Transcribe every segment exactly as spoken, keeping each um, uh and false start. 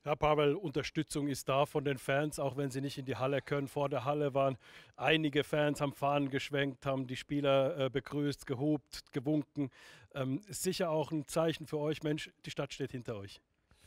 Ja, Pavel, Unterstützung ist da von den Fans, auch wenn sie nicht in die Halle können. Vor der Halle waren einige Fans, haben Fahnen geschwenkt, haben die Spieler äh, begrüßt, gehupt, gewunken. Ähm, ist sicher auch ein Zeichen für euch, Mensch, die Stadt steht hinter euch.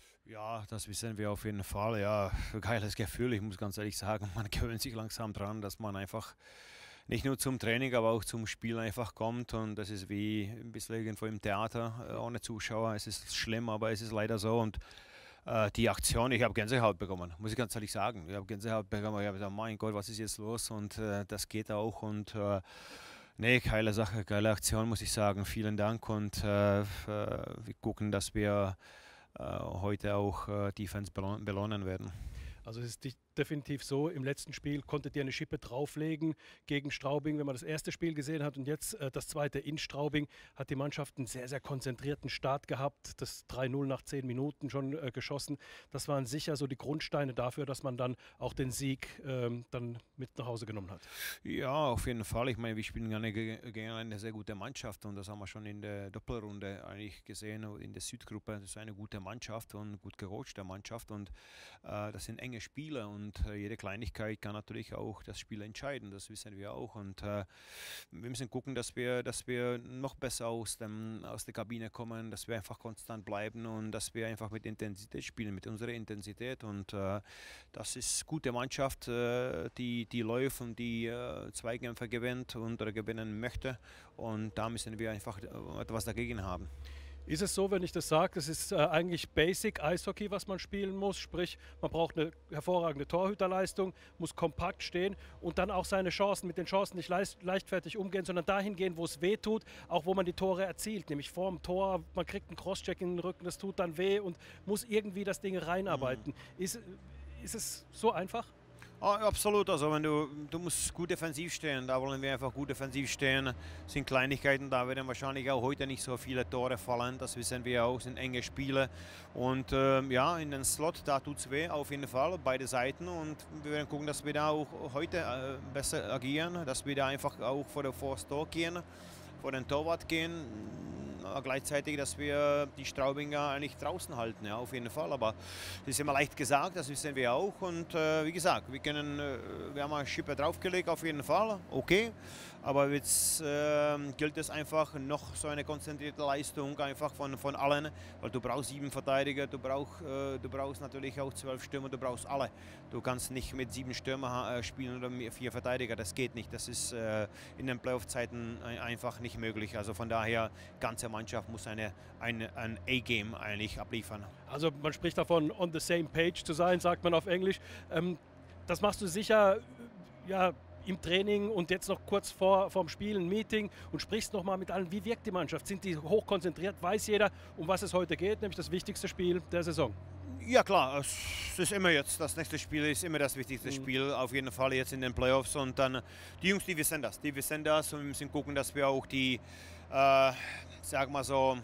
Ja, das wissen wir auf jeden Fall. Ja, geiles Gefühl. Ich muss ganz ehrlich sagen, man gewöhnt sich langsam dran, dass man einfach nicht nur zum Training, aber auch zum Spiel einfach kommt. Und das ist wie ein bisschen irgendwo im Theater äh, ohne Zuschauer. Es ist schlimm, aber es ist leider so. Und äh, die Aktion, ich habe Gänsehaut bekommen, muss ich ganz ehrlich sagen. Ich habe Gänsehaut bekommen. Ich habe gesagt, mein Gott, was ist jetzt los? Und äh, das geht auch. Und äh, nee, geile Sache, geile Aktion, muss ich sagen. Vielen Dank. Und äh, wir gucken, dass wir äh, heute auch äh, die Fans belohn belohnen werden. Also es ist definitiv so, im letzten Spiel konntet ihr eine Schippe drauflegen gegen Straubing, wenn man das erste Spiel gesehen hat und jetzt äh, das zweite in Straubing, hat die Mannschaft einen sehr, sehr konzentrierten Start gehabt, das drei null nach zehn Minuten schon äh, geschossen. Das waren sicher so die Grundsteine dafür, dass man dann auch den Sieg ähm, dann mit nach Hause genommen hat. Ja, auf jeden Fall. Ich meine, wir spielen eine, gegen eine sehr gute Mannschaft und das haben wir schon in der Doppelrunde eigentlich gesehen, in der Südgruppe. Das ist eine gute Mannschaft und gut gecoachte Mannschaft und äh, das sind enge Spiele und Und äh, jede Kleinigkeit kann natürlich auch das Spiel entscheiden, das wissen wir auch. Und äh, wir müssen gucken, dass wir, dass wir noch besser aus, dem, aus der Kabine kommen, dass wir einfach konstant bleiben und dass wir einfach mit Intensität spielen, mit unserer Intensität. Und äh, das ist eine gute Mannschaft, äh, die, die läuft und die äh, Zweikämpfe gewinnt und oder gewinnen möchte. Und da müssen wir einfach etwas dagegen haben. Ist es so, wenn ich das sage, das ist äh, eigentlich Basic Eishockey, was man spielen muss, sprich man braucht eine hervorragende Torhüterleistung, muss kompakt stehen und dann auch seine Chancen, mit den Chancen nicht leicht, leichtfertig umgehen, sondern dahin gehen, wo es weh tut, auch wo man die Tore erzielt, nämlich vor dem Tor, man kriegt einen Crosscheck in den Rücken, das tut dann weh und muss irgendwie das Ding reinarbeiten. Mhm. Ist, ist es so einfach? Oh, absolut, also wenn du, du musst gut defensiv stehen, da wollen wir einfach gut defensiv stehen, das sind Kleinigkeiten, da werden wahrscheinlich auch heute nicht so viele Tore fallen, das wissen wir auch, sind enge Spiele und ähm, ja, in den Slot, da tut es weh, auf jeden Fall, beide Seiten und wir werden gucken, dass wir da auch heute äh, besser agieren, dass wir da einfach auch vor der Force Tor gehen, vor den Torwart gehen, gleichzeitig, dass wir die Straubinger eigentlich draußen halten, ja, auf jeden Fall. Aber das ist immer leicht gesagt, das wissen wir auch. Und äh, wie gesagt, wir, können, äh, wir haben eine Schippe draufgelegt, auf jeden Fall, okay. Aber jetzt äh, gilt es einfach noch so eine konzentrierte Leistung einfach von, von allen, weil du brauchst sieben Verteidiger, du brauchst, äh, du brauchst natürlich auch zwölf Stürmer, du brauchst alle. Du kannst nicht mit sieben Stürmer äh, spielen oder mit vier Verteidiger, das geht nicht. Das ist äh, in den Playoff-Zeiten einfach nicht möglich. Also von daher, ganze Mannschaft muss eine, eine, ein A-Game eigentlich abliefern. Also man spricht davon, on the same page zu sein, sagt man auf Englisch. Ähm, das machst du sicher ja, im Training und jetzt noch kurz vor dem Spiel ein Meeting und sprichst nochmal mit allen. Wie wirkt die Mannschaft? Sind die hochkonzentriert? Weiß jeder, um was es heute geht, nämlich das wichtigste Spiel der Saison? Ja klar, es ist immer jetzt, das nächste Spiel ist immer das wichtigste mhm. Spiel, auf jeden Fall jetzt in den Playoffs und dann die Jungs, die wissen das, die wissen das und wir müssen gucken, dass wir auch die, äh, sag mal so,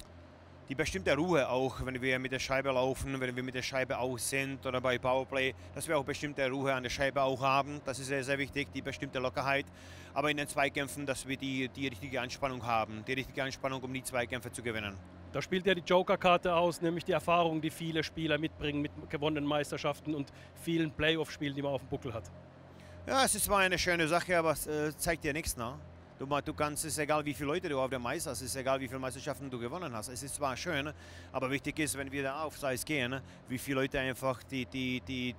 die bestimmte Ruhe auch, wenn wir mit der Scheibe laufen, wenn wir mit der Scheibe auch sind oder bei Powerplay, dass wir auch bestimmte Ruhe an der Scheibe auch haben. Das ist sehr, sehr wichtig, die bestimmte Lockerheit. Aber in den Zweikämpfen, dass wir die, die richtige Anspannung haben, die richtige Anspannung, um die Zweikämpfe zu gewinnen. Da spielt ja die Joker-Karte aus, nämlich die Erfahrung, die viele Spieler mitbringen mit gewonnenen Meisterschaften und vielen Playoff-Spielen, die man auf dem Buckel hat. Ja, es ist zwar eine schöne Sache, aber es äh, zeigt dir nichts, ne? Du, du kannst, es ist egal, wie viele Leute du auf dem Eis hast, es ist egal, wie viele Meisterschaften du gewonnen hast. Es ist zwar schön, aber wichtig ist, wenn wir da aufs Eis gehen, wie viele Leute einfach die, die, die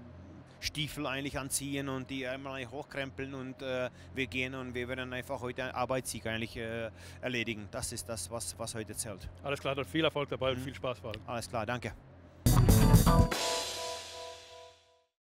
Stiefel eigentlich anziehen und die einmal hochkrempeln und äh, wir gehen und wir werden einfach heute einen Arbeitssieg eigentlich äh, erledigen. Das ist das, was, was heute zählt. Alles klar, dann viel Erfolg dabei und viel Spaß vor allem. Alles klar, danke.